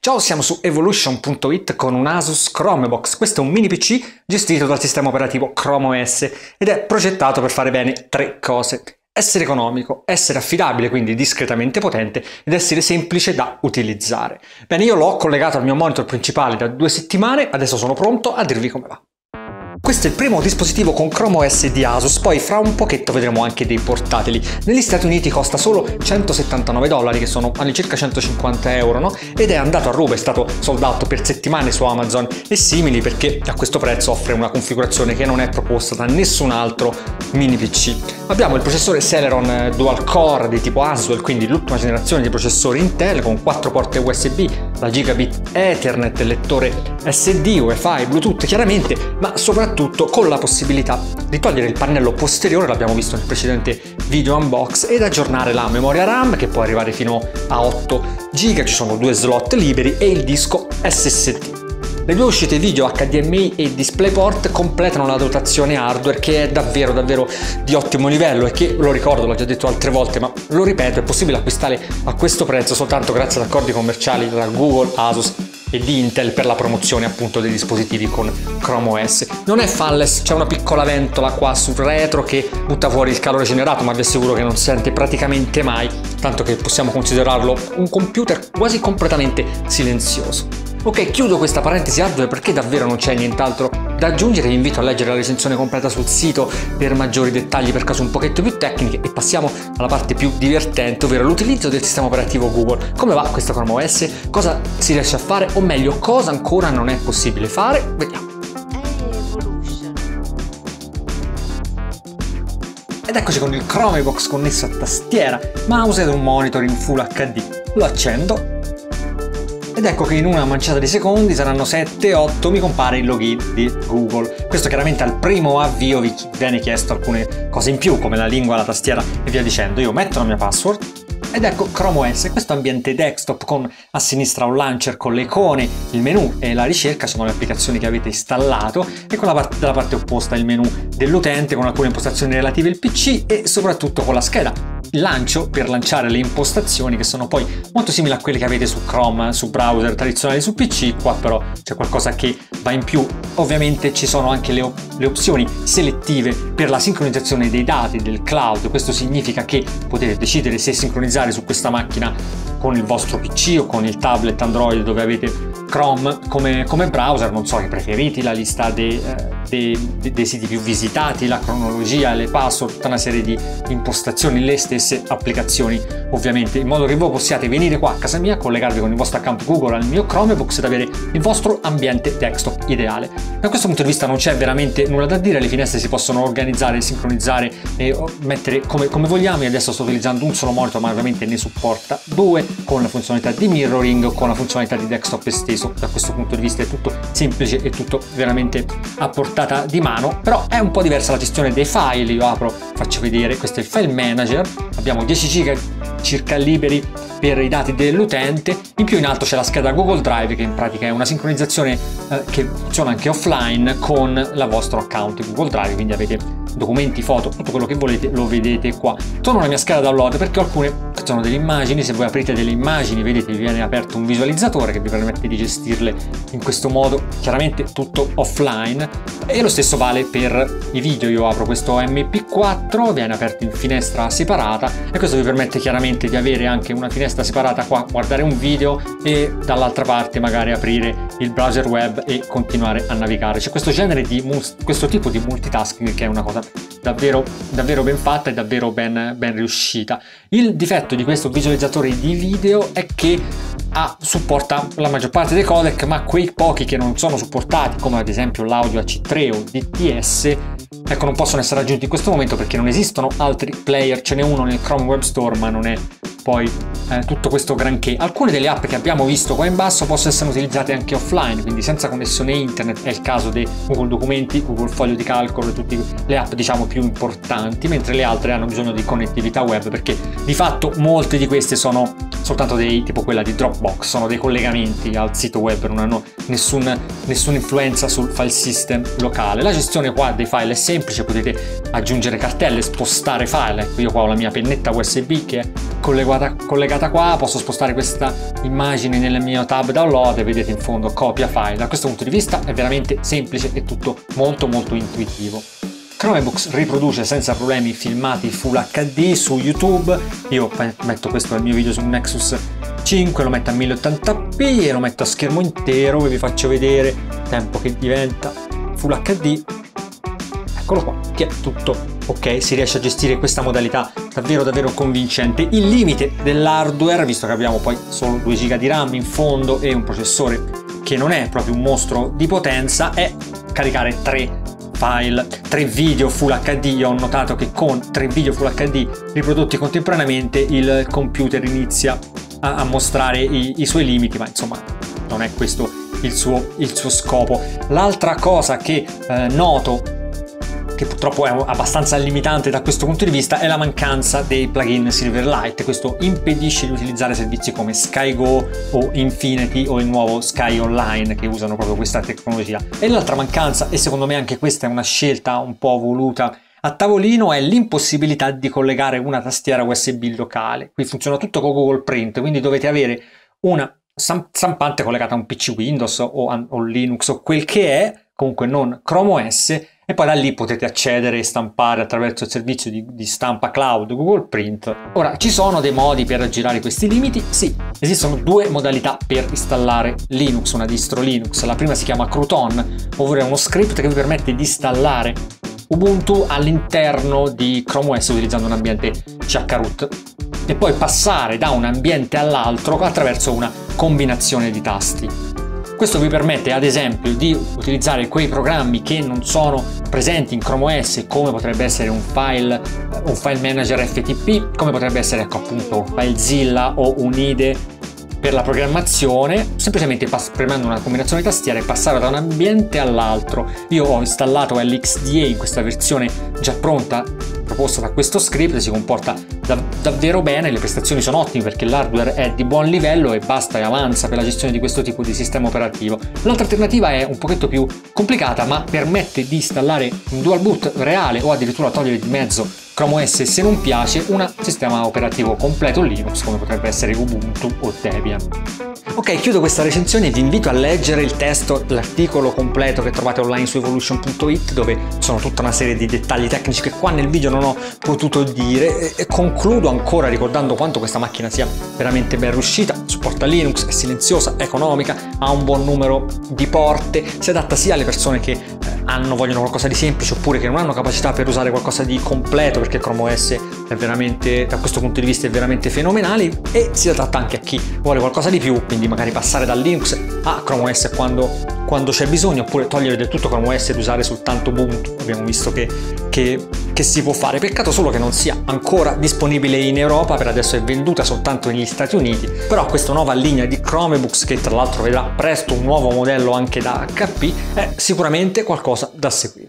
Ciao, siamo su evolution.it con un Asus Chromebox. Questo è un mini PC gestito dal sistema operativo Chrome OS ed è progettato per fare bene tre cose: essere economico, essere affidabile, quindi discretamente potente, ed essere semplice da utilizzare. Bene, io l'ho collegato al mio monitor principale da 2 settimane, adesso sono pronto a dirvi come va. Questo è il primo dispositivo con Chrome OS di Asus, poi fra un pochetto vedremo anche dei portatili. Negli Stati Uniti costa solo $179, che sono all'incirca 150 euro, no? Ed è andato a ruba, è stato sold out per settimane su Amazon e simili, perché a questo prezzo offre una configurazione che non è proposta da nessun altro mini PC. Abbiamo il processore Celeron Dual Core di tipo Haswell, quindi l'ultima generazione di processori Intel, con 4 porte USB, la Gigabit Ethernet, lettore SD, Wi-Fi, Bluetooth chiaramente, ma soprattutto con la possibilità di togliere il pannello posteriore, l'abbiamo visto nel precedente video unbox, ed aggiornare la memoria RAM, che può arrivare fino a 8 GB, ci sono 2 slot liberi, e il disco SSD. Le due uscite video HDMI e DisplayPort completano la dotazione hardware, che è davvero di ottimo livello e che, lo ricordo, l'ho già detto altre volte, ma lo ripeto, è possibile acquistare a questo prezzo soltanto grazie ad accordi commerciali tra Google, Asus e di Intel per la promozione appunto dei dispositivi con Chrome OS. Non è fanless, c'è una piccola ventola qua sul retro che butta fuori il calore generato, ma vi assicuro che non si sente praticamente mai, tanto che possiamo considerarlo un computer quasi completamente silenzioso. Ok, chiudo questa parentesi hardware perché davvero non c'è nient'altro da aggiungere. Vi invito a leggere la recensione completa sul sito per maggiori dettagli, per caso un pochetto più tecniche, e passiamo alla parte più divertente, ovvero l'utilizzo del sistema operativo Google. Come va questo Chrome OS? Cosa si riesce a fare, o meglio, cosa ancora non è possibile fare? Vediamo. Ed eccoci con il Chromebox connesso a tastiera, mouse ed un monitor in Full HD. Lo accendo ed ecco che in una manciata di secondi, saranno 7-8, mi compare il login di Google. Questo chiaramente al primo avvio vi viene chiesto alcune cose in più, come la lingua, la tastiera e via dicendo. Io metto la mia password ed ecco Chrome OS, questo ambiente desktop con a sinistra un launcher con le icone, il menu e la ricerca sono le applicazioni che avete installato, e con dalla parte opposta il menu dell'utente con alcune impostazioni relative al PC e soprattutto con la scheda il lancio per lanciare le impostazioni, che sono poi molto simili a quelle che avete su Chrome, su browser tradizionali su PC. Qua però c'è qualcosa che va in più. Ovviamente ci sono anche le opzioni selettive per la sincronizzazione dei dati del cloud. Questo significa che potete decidere se sincronizzare su questa macchina con il vostro PC o con il tablet Android dove avete Chrome come browser, non so, che preferiti, la lista dei siti più visitati, la cronologia, le password, tutta una serie di impostazioni, le stesse applicazioni ovviamente, in modo che voi possiate venire qua a casa mia, collegarvi con il vostro account Google al mio Chromebox ed avere il vostro ambiente desktop ideale. Da questo punto di vista non c'è veramente nulla da dire, le finestre si possono organizzare, sincronizzare e mettere come vogliamo. Io adesso sto utilizzando un solo monitor, ma ovviamente ne supporta 2, con la funzionalità di mirroring, con la funzionalità di desktop esteso. Da questo punto di vista è tutto semplice e tutto veramente a portata di mano, però è un po' diversa la gestione dei file. Io apro, faccio vedere, questo è il file manager, abbiamo 10 giga circa liberi per i dati dell'utente, in più in alto c'è la scheda Google Drive, che in pratica è una sincronizzazione che funziona anche offline con la vostro account Google Drive, quindi avete documenti, foto, tutto quello che volete lo vedete qua. Torno alla mia scheda download perché alcune sono delle immagini. Se voi aprite delle immagini, vedete vi viene aperto un visualizzatore che vi permette di gestirle in questo modo, chiaramente tutto offline, e lo stesso vale per i video. Io apro questo MP4, viene aperto in finestra separata e questo vi permette chiaramente di avere anche una finestra separata qua, guardare un video e dall'altra parte magari aprire il browser web e continuare a navigare. C'è questo tipo di multitasking che è una cosa davvero ben fatta e davvero ben riuscita. Il difetto di questo visualizzatore di video è che supporta la maggior parte dei codec, ma quei pochi che non sono supportati, come ad esempio l'audio AC3 o DTS, ecco, non possono essere aggiunti in questo momento perché non esistono altri player. Ce n'è uno nel Chrome Web Store, ma non è poi tutto questo granché. Alcune delle app che abbiamo visto qua in basso possono essere utilizzate anche offline, quindi senza connessione internet. È il caso di Google Documenti, Google Foglio di Calcolo e tutte le app diciamo più importanti, mentre le altre hanno bisogno di connettività web, perché di fatto molte di queste sono soltanto tipo quella di Dropbox, sono dei collegamenti al sito web, non hanno nessuna influenza sul file system locale. La gestione qua dei file è semplice, potete aggiungere cartelle, spostare file. Ecco, io qua ho la mia pennetta USB che è collegata qua, posso spostare questa immagine nel mio tab download e vedete in fondo copia file. Da questo punto di vista è veramente semplice e tutto molto intuitivo. Chromebooks riproduce senza problemi filmati Full HD su YouTube. Io metto questo nel mio video su un Nexus 5, lo metto a 1080p e lo metto a schermo intero e vi faccio vedere il tempo che diventa Full HD. Eccolo qua, che è tutto ok, si riesce a gestire questa modalità davvero convincente. Il limite dell'hardware, visto che abbiamo poi solo 2 GB di RAM in fondo e un processore che non è proprio un mostro di potenza, è caricare 3 video Full HD. Io ho notato che con 3 video Full HD riprodotti contemporaneamente il computer inizia a mostrare i suoi limiti, ma insomma non è questo il suo scopo. L'altra cosa che noto, che purtroppo è abbastanza limitante da questo punto di vista, è la mancanza dei plugin Silverlight. Questo impedisce di utilizzare servizi come SkyGo o Infinity o il nuovo Sky Online, che usano proprio questa tecnologia. E l'altra mancanza, e secondo me anche questa è una scelta un po' voluta a tavolino, è l'impossibilità di collegare una tastiera USB locale. Qui funziona tutto con Google Print, quindi dovete avere una stampante collegata a un PC Windows o Linux o quel che è, comunque non Chrome OS, e poi da lì potete accedere e stampare attraverso il servizio di stampa cloud Google Print. Ora, ci sono dei modi per aggirare questi limiti? Sì, esistono 2 modalità per installare Linux, una distro Linux. La prima si chiama Crouton, ovvero è uno script che vi permette di installare Ubuntu all'interno di Chrome OS utilizzando un ambiente chroot e poi passare da un ambiente all'altro attraverso una combinazione di tasti. Questo vi permette ad esempio di utilizzare quei programmi che non sono presenti in Chrome OS, come potrebbe essere un file manager FTP, come potrebbe essere appunto FileZilla o un IDE per la programmazione, semplicemente premendo una combinazione di tastiere e passare da un ambiente all'altro. Io ho installato LXDA in questa versione già pronta proposta da questo script, si comporta davvero bene, le prestazioni sono ottime perché l'hardware è di buon livello e basta e avanza per la gestione di questo tipo di sistema operativo. L'altra alternativa è un pochetto più complicata, ma permette di installare un dual boot reale o addirittura togliere di mezzo Chrome OS se non piace un sistema operativo completo Linux come potrebbe essere Ubuntu o Debian. Ok, chiudo questa recensione e vi invito a leggere il testo dell'articolo completo che trovate online su evolution.it, dove sono tutta una serie di dettagli tecnici che qua nel video non ho potuto dire, e concludo ancora ricordando quanto questa macchina sia veramente ben riuscita, supporta Linux, è silenziosa, è economica, ha un buon numero di porte, si adatta sia alle persone che vogliono qualcosa di semplice oppure che non hanno capacità per usare qualcosa di completo, perché Chrome OS è veramente, da questo punto di vista, è veramente fenomenale, e si adatta anche a chi vuole qualcosa di più, quindi magari passare da Linux a Chrome OS quando c'è bisogno, oppure togliere del tutto Chrome OS ed usare soltanto Ubuntu. Abbiamo visto che si può fare. Peccato solo che non sia ancora disponibile in Europa, per adesso è venduta soltanto negli Stati Uniti, però questa nuova linea di Chromebooks, che tra l'altro vedrà presto un nuovo modello anche da HP, è sicuramente qualcosa da seguire.